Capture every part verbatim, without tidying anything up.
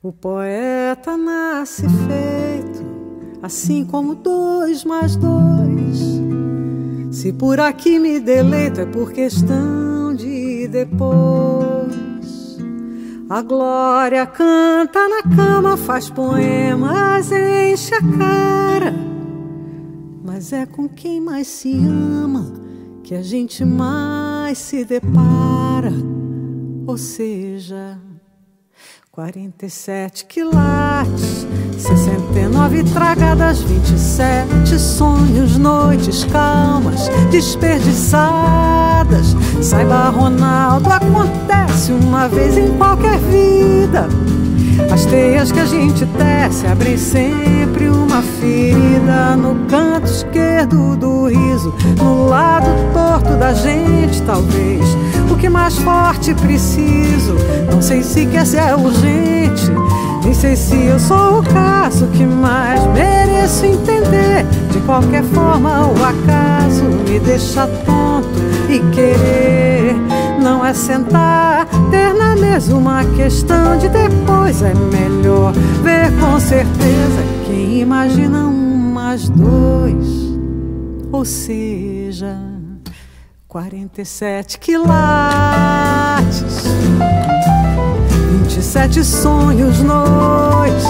O poeta nasce feito, assim como dois mais dois. Se por aqui me deleito é por questão de depois. A glória canta na cama, faz poemas, enche a cara. Mas é com quem mais se ama que a gente mais se depara. Ou seja, quarenta e sete quilates, sessenta e nove tragadas, vinte e sete sonhos, noites calmas, desperdiçadas. Saiba, Ronaldo, acontece uma vez em qualquer vida. As teias que a gente tece abrem sempre uma ferida no canto esquerdo do riso, no lado torto da gente, talvez. O que mais forte preciso, não sei se quer se é urgente, nem sei se eu sou o caso que mais mereço entender. De qualquer forma, o acaso me deixa tonto e querer não é sentar, ter na mesa uma questão de depois. É melhor ver com certeza quem imagina um mais dois. Ou seja, quarenta e sete quilates, vinte e sete sonhos, noites.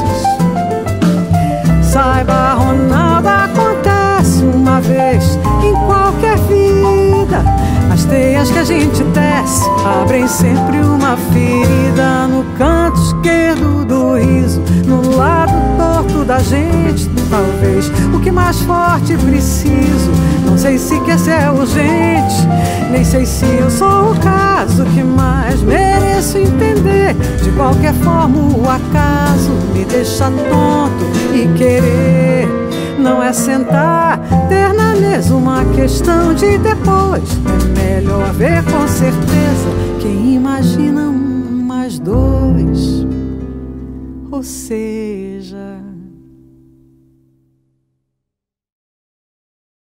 Saiba, Ronaldo, acontece uma vez em qualquer vida. As teias que a gente tece abrem sempre uma ferida no canto esquerdo do riso, no lado torto da gente, talvez. O que mais forte preciso, não sei se quer se é urgente, nem sei se eu sou o caso que mais mereço entender. De qualquer forma, o acaso me deixa tonto e querer não é sentar, ter na mesa uma questão de depois. É melhor ver com certeza quem imagina um mais dois. Ou seja,